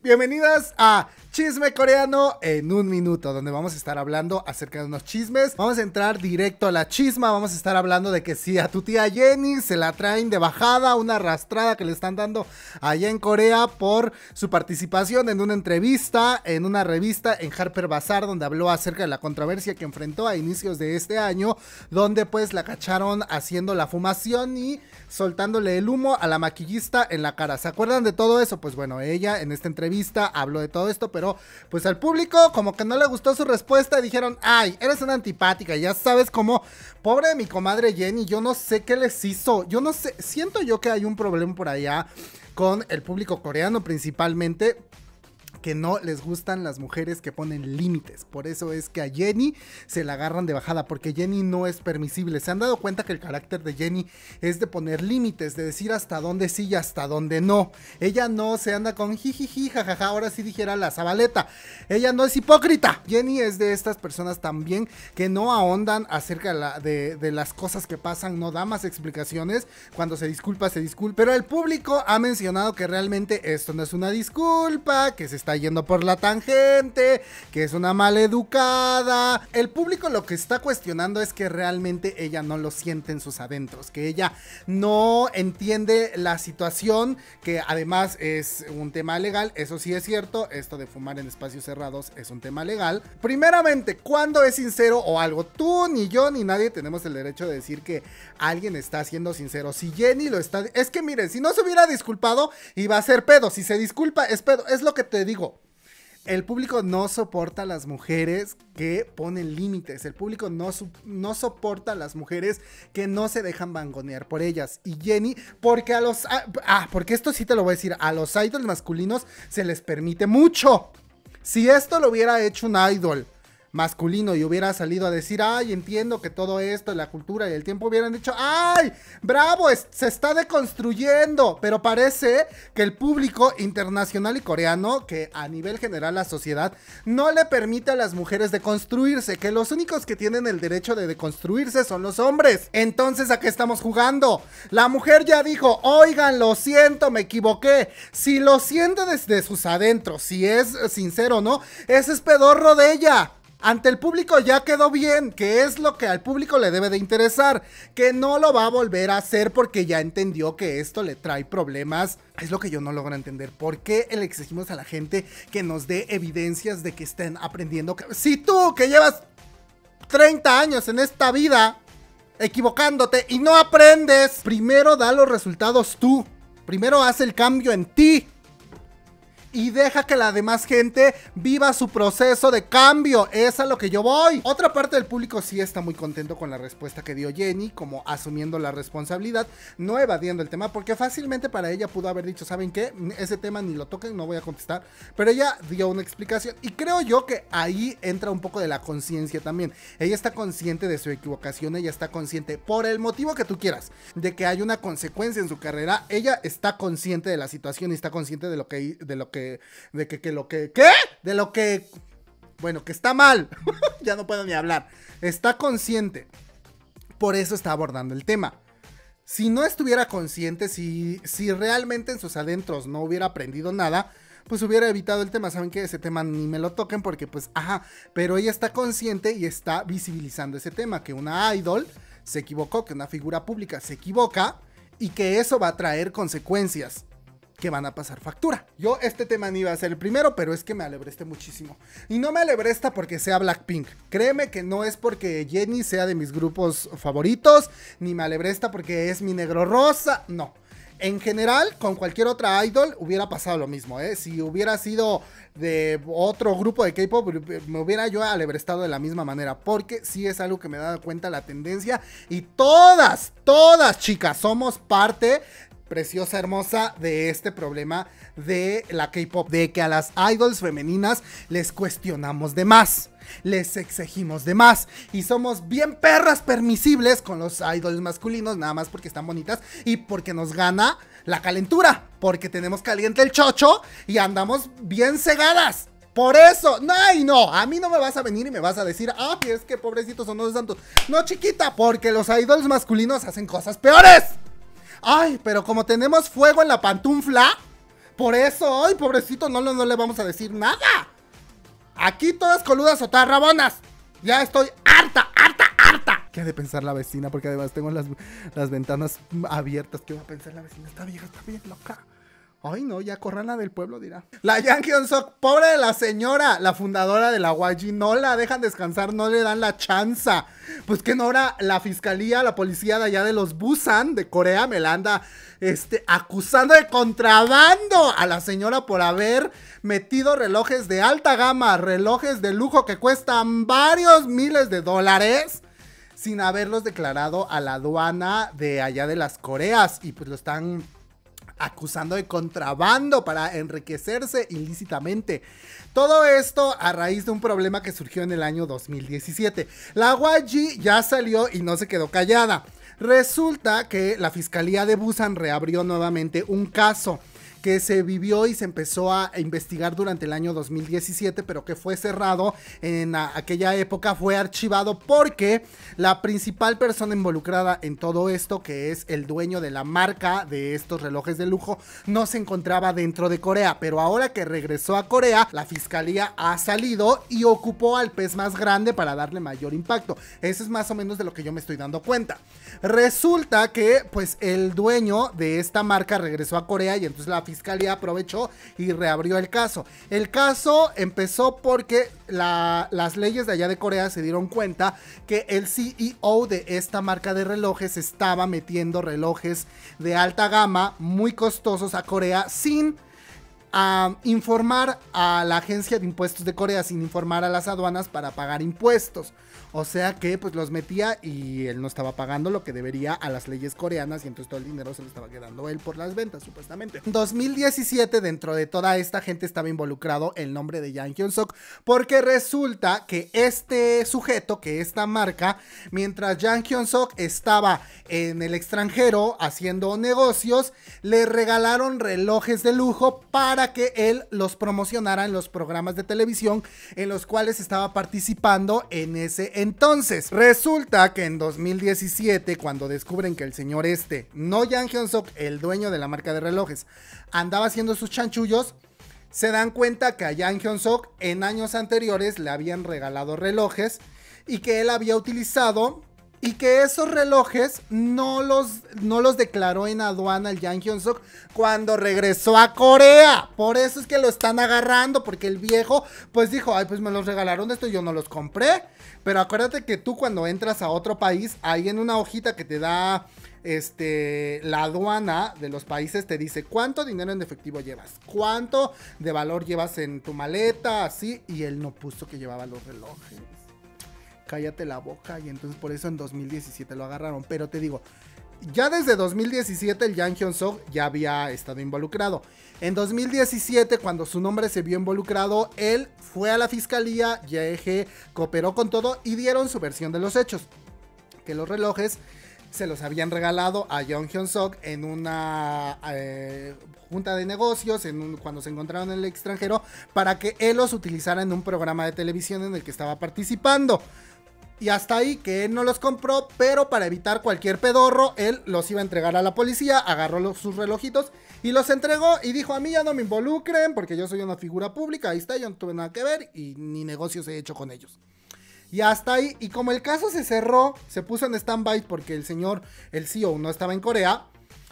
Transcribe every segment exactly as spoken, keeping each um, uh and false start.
Bienvenidas a Chisme Coreano en un minuto, donde vamos a estar hablando acerca de unos chismes. Vamos a entrar directo a la chisma. Vamos a estar hablando de que si a tu tía Jennie se la traen de bajada, una arrastrada que le están dando allá en Corea por su participación en una entrevista en una revista en Harper Bazaar, donde habló acerca de la controversia que enfrentó a inicios de este año, donde pues la cacharon haciendo la fumación y soltándole el humo a la maquillista en la cara. ¿Se acuerdan de todo eso? Pues bueno, ella en esta entrevista habló de todo esto, pero pues al público como que no le gustó su respuesta y dijeron, ay, eres una antipática, ya sabes cómo, pobre de mi comadre Jennie, yo no sé qué les hizo, yo no sé, siento yo que hay un problema por allá con el público coreano principalmente, que no les gustan las mujeres que ponen límites. Por eso es que a Jennie se la agarran de bajada, porque Jennie no es permisible. Se han dado cuenta que el carácter de Jennie es de poner límites, de decir hasta dónde sí y hasta dónde no. Ella no se anda con jijiji, jajaja, ahora sí dijera la Zabaleta. Ella no es hipócrita. Jennie es de estas personas también que no ahondan acerca de, la, de, de las cosas que pasan, no da más explicaciones. Cuando se disculpa, se disculpa. Pero el público ha mencionado que realmente esto no es una disculpa, que se está yendo por la tangente, que es una maleducada. El público lo que está cuestionando es que realmente ella no lo siente en sus adentros, que ella no entiende la situación, que además es un tema legal. Eso sí es cierto, esto de fumar en espacios cerrados es un tema legal. Primeramente, ¿cuándo es sincero o algo? Tú, ni yo, ni nadie tenemos el derecho de decir que alguien está siendo sincero. Si Jennie lo está... Es que miren, si no se hubiera disculpado, iba a ser pedo. Si se disculpa, es pedo. Es lo que te digo. El público no soporta a las mujeres que ponen límites. El público no, no soporta a las mujeres que no se dejan bangonear por ellas. Y Jennie, porque a los... Ah, porque esto sí te lo voy a decir. A los idols masculinos se les permite mucho. Si esto lo hubiera hecho un idol masculino y hubiera salido a decir, ay, entiendo que todo esto, la cultura y el tiempo, hubieran dicho, ay, bravo, es, se está deconstruyendo. Pero parece que el público internacional y coreano, que a nivel general la sociedad, no le permite a las mujeres deconstruirse, que los únicos que tienen el derecho de deconstruirse son los hombres. Entonces, ¿a qué estamos jugando? La mujer ya dijo, oigan, lo siento, me equivoqué. Si lo siente desde sus adentros, si es sincero o no, ese es pedorro de ella. Ante el público ya quedó bien, que es lo que al público le debe de interesar, que no lo va a volver a hacer porque ya entendió que esto le trae problemas. Es lo que yo no logro entender. ¿Por qué le exigimos a la gente que nos dé evidencias de que estén aprendiendo? Si tú que llevas treinta años en esta vida equivocándote y no aprendes, primero da los resultados tú, primero haz el cambio en ti. Y deja que la demás gente viva su proceso de cambio. Es a lo que yo voy. Otra parte del público sí está muy contento con la respuesta que dio Jennie, como asumiendo la responsabilidad, no evadiendo el tema, porque fácilmente para ella pudo haber dicho, ¿saben qué? Ese tema ni lo toquen, no voy a contestar. Pero ella dio una explicación y creo yo que ahí entra un poco de la conciencia también. Ella está consciente de su equivocación, ella está consciente, por el motivo que tú quieras, de que hay una consecuencia en su carrera. Ella está consciente de la situación y está consciente de lo que... De lo que de que, que lo que, ¿qué? De lo que, bueno, que está mal. Ya no puedo ni hablar. Está consciente. Por eso está abordando el tema. Si no estuviera consciente, si, si realmente en sus adentros no hubiera aprendido nada, pues hubiera evitado el tema. Saben que ese tema ni me lo toquen porque pues, ajá, pero ella está consciente y está visibilizando ese tema, que una idol se equivocó, que una figura pública se equivoca y que eso va a traer consecuencias que van a pasar factura. Yo este tema ni iba a ser el primero, pero es que me alebreste muchísimo. Y no me alebresta porque sea Blackpink. Créeme que no es porque Jennie sea de mis grupos favoritos, ni me alebresta porque es mi negro rosa, no. En general, con cualquier otra idol hubiera pasado lo mismo, ¿eh? Si hubiera sido de otro grupo de K-pop, me hubiera yo alebrestado de la misma manera, porque sí es algo que me he dado cuenta la tendencia. Y todas, todas chicas somos parte preciosa, hermosa, de este problema de la K-pop, de que a las idols femeninas les cuestionamos de más, les exigimos de más y somos bien perras permisibles con los idols masculinos, nada más porque están bonitas y porque nos gana la calentura, porque tenemos caliente el chocho y andamos bien cegadas. Por eso, no, y no, a mí no me vas a venir y me vas a decir, ah, es que pobrecitos son los santos. No, chiquita, porque los idols masculinos hacen cosas peores. Ay, pero como tenemos fuego en la pantufla, por eso, ay, pobrecito, no, no, no le vamos a decir nada. Aquí todas coludas o todas rabonas. Ya estoy harta, harta, harta. ¿Qué ha de pensar la vecina? Porque además tengo las, las ventanas abiertas. ¿Qué va a pensar la vecina? Esta vieja está bien loca. Ay, no, ya corrala del pueblo, dirá. La Jang Hyun-suk, pobre de la señora, la fundadora de la Y G, no la dejan descansar, no le dan la chanza. Pues que no, ahora la fiscalía, la policía de allá de los Busan, de Corea, me la anda este, acusando de contrabando a la señora por haber metido relojes de alta gama, relojes de lujo que cuestan varios miles de dólares, sin haberlos declarado a la aduana de allá de las Coreas. Y pues lo están acusando de contrabando para enriquecerse ilícitamente. Todo esto a raíz de un problema que surgió en el año dos mil diecisiete. La Y G ya salió y no se quedó callada. Resulta que la Fiscalía de Busan reabrió nuevamente un caso que se vivió y se empezó a investigar durante el año dos mil diecisiete, pero que fue cerrado en a, aquella época, fue archivado porque la principal persona involucrada en todo esto, que es el dueño de la marca de estos relojes de lujo, no se encontraba dentro de Corea. Pero ahora que regresó a Corea, la fiscalía ha salido y ocupó al pez más grande para darle mayor impacto. Eso es más o menos de lo que yo me estoy dando cuenta. Resulta que pues el dueño de esta marca regresó a Corea y entonces la fiscalía aprovechó y reabrió el caso. El caso empezó porque la, las leyes de allá de Corea se dieron cuenta que el C E O de esta marca de relojes estaba metiendo relojes de alta gama muy costosos a Corea sin uh, informar a la agencia de impuestos de Corea, sin informar a las aduanas para pagar impuestos. O sea que pues los metía y él no estaba pagando lo que debería a las leyes coreanas y entonces todo el dinero se lo estaba quedando él por las ventas, supuestamente. En dos mil diecisiete, dentro de toda esta gente estaba involucrado el nombre de Jang Hyun-suk, porque resulta que este sujeto, que esta marca, mientras Jang Hyun-suk estaba en el extranjero haciendo negocios, le regalaron relojes de lujo para que él los promocionara en los programas de televisión en los cuales estaba participando en ese entonces. Resulta que en dos mil diecisiete, cuando descubren que el señor este, no Jang Hyun-suk, el dueño de la marca de relojes, andaba haciendo sus chanchullos, se dan cuenta que a Jang Hyun-suk en años anteriores le habían regalado relojes y que él había utilizado y que esos relojes no los, no los declaró en aduana el Jang Hyun-suk cuando regresó a Corea. Por eso es que lo están agarrando, porque el viejo pues dijo, ay, pues me los regalaron de esto y yo no los compré. Pero acuérdate que tú cuando entras a otro país, ahí en una hojita que te da este, la aduana de los países, te dice cuánto dinero en efectivo llevas, cuánto de valor llevas en tu maleta, así. Y él no puso que llevaba los relojes. Cállate la boca. Y entonces por eso en dos mil diecisiete lo agarraron. Pero te digo, ya desde dos mil diecisiete el Jang Hyun-suk ya había estado involucrado. En dos mil diecisiete, cuando su nombre se vio involucrado, él fue a la fiscalía, Y G cooperó con todo y dieron su versión de los hechos. Que los relojes se los habían regalado a Jang Hyun-suk en una eh, junta de negocios, en un, cuando se encontraron en el extranjero, para que él los utilizara en un programa de televisión en el que estaba participando. Y hasta ahí, que él no los compró, pero para evitar cualquier pedorro, él los iba a entregar a la policía, agarró los, sus relojitos y los entregó y dijo, a mí ya no me involucren porque yo soy una figura pública, ahí está, yo no tuve nada que ver y ni negocios he hecho con ellos. Y hasta ahí, y como el caso se cerró, se puso en stand-by porque el señor, el C E O, no estaba en Corea,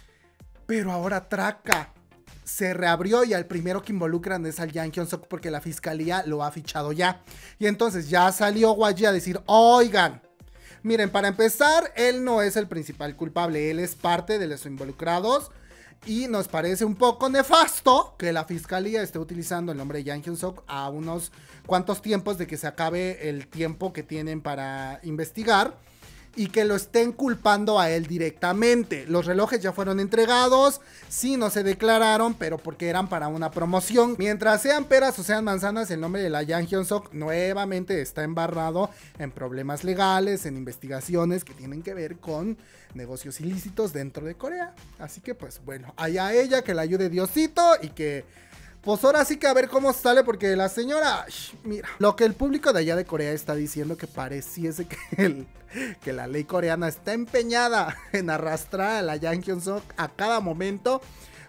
pero ahora traca. Se reabrió y al primero que involucran es al Jang Hyun-suk porque la fiscalía lo ha fichado ya. Y entonces ya salió Y G a decir, oigan, miren, para empezar, él no es el principal culpable, él es parte de los involucrados. Y nos parece un poco nefasto que la fiscalía esté utilizando el nombre de Jang Hyun-suk a unos cuantos tiempos de que se acabe el tiempo que tienen para investigar. Y que lo estén culpando a él directamente. Los relojes ya fueron entregados, sí, no se declararon, pero porque eran para una promoción. Mientras sean peras o sean manzanas, el nombre de la Jang Hyun-suk nuevamente está embarrado en problemas legales, en investigaciones que tienen que ver con negocios ilícitos dentro de Corea. Así que pues bueno, allá ella, que la ayude Diosito y que... pues ahora sí que a ver cómo sale, porque la señora, shh, mira, lo que el público de allá de Corea está diciendo, que pareciese que, el, que la ley coreana está empeñada en arrastrar a la Jang Hyun-suk a cada momento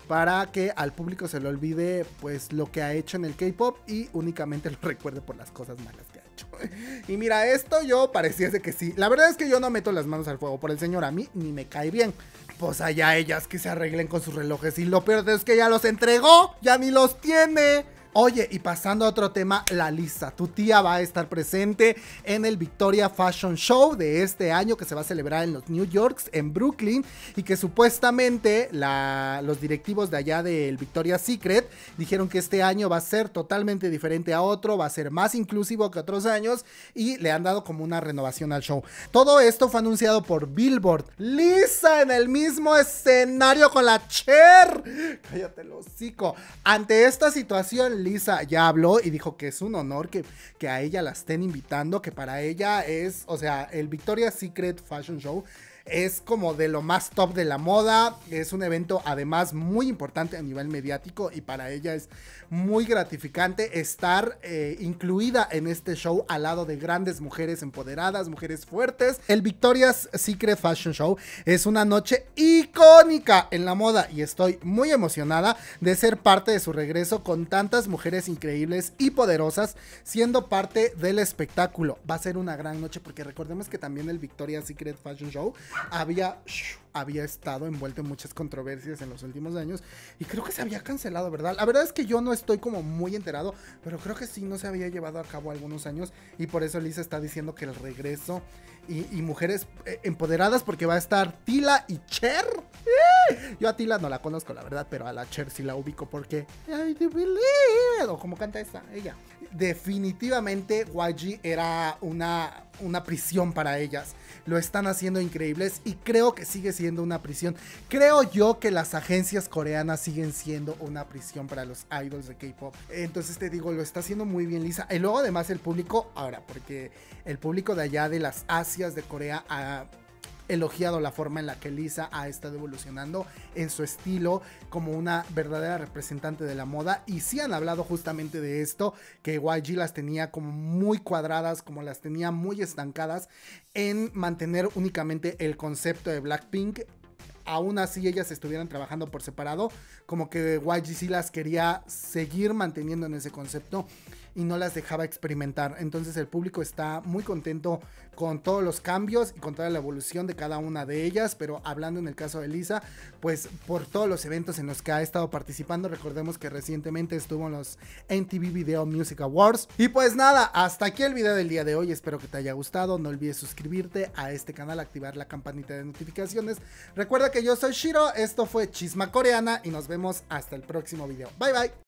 para que al público se le olvide pues lo que ha hecho en el K-pop y únicamente lo recuerde por las cosas malas que ha hecho. Y mira, esto yo pareciese que sí. La verdad es que yo no meto las manos al fuego por el señor, a mí ni me cae bien. Pues allá ellas que se arreglen con sus relojes, y lo peor es que ya los entregó, ya ni los tiene. Oye, y pasando a otro tema, la Lisa, tu tía va a estar presente en el Victoria Fashion Show de este año que se va a celebrar en los New Yorks, en Brooklyn, y que supuestamente la, los directivos de allá del Victoria's Secret dijeron que este año va a ser totalmente diferente a otro, va a ser más inclusivo que otros años y le han dado como una renovación al show. Todo esto fue anunciado por Billboard. Lisa en el mismo escenario con la Cher. Cállate el hocico. Ante esta situación, Lisa ya habló y dijo que es un honor que, que a ella la estén invitando, que para ella es, o sea, el Victoria's Secret Fashion Show es como de lo más top de la moda, es un evento además muy importante a nivel mediático y para ella es muy gratificante estar eh, incluida en este show al lado de grandes mujeres empoderadas, mujeres fuertes. El Victoria's Secret Fashion Show es una noche icónica en la moda y estoy muy emocionada de ser parte de su regreso con tantas mujeres increíbles y poderosas siendo parte del espectáculo. Va a ser una gran noche porque recordemos que también el Victoria's Secret Fashion Show había, había estado envuelto en muchas controversias en los últimos años y creo que se había cancelado, ¿verdad? La verdad es que yo no estoy como muy enterado, pero creo que sí no se había llevado a cabo algunos años y por eso Lisa está diciendo que el regreso y, y mujeres eh, empoderadas, porque va a estar Tila y Cher. ¡Eh! Yo a Tila no la conozco, la verdad, pero a la Cher sí la ubico porque I do believe, o como canta esta, ella. Definitivamente Y G era una, una prisión para ellas. Lo están haciendo increíbles y creo que sigue siendo una prisión. Creo yo que las agencias coreanas siguen siendo una prisión para los idols de K-pop. Entonces te digo, lo está haciendo muy bien Lisa. Y luego además el público, ahora, porque el público de allá de las Asias de Corea ha elogiado la forma en la que Lisa ha estado evolucionando en su estilo como una verdadera representante de la moda, y sí han hablado justamente de esto, que Y G las tenía como muy cuadradas, como las tenía muy estancadas en mantener únicamente el concepto de Blackpink. Aún así ellas estuvieran trabajando por separado, como que Y G sí las quería seguir manteniendo en ese concepto y no las dejaba experimentar. Entonces el público está muy contento con todos los cambios y con toda la evolución de cada una de ellas. Pero hablando en el caso de Lisa, pues por todos los eventos en los que ha estado participando, recordemos que recientemente estuvo en los M T V Video Music Awards. Y pues nada, hasta aquí el video del día de hoy, espero que te haya gustado. No olvides suscribirte a este canal, activar la campanita de notificaciones. Recuerda que yo soy Shiro, esto fue Chisma Coreana y nos vemos hasta el próximo video. Bye bye.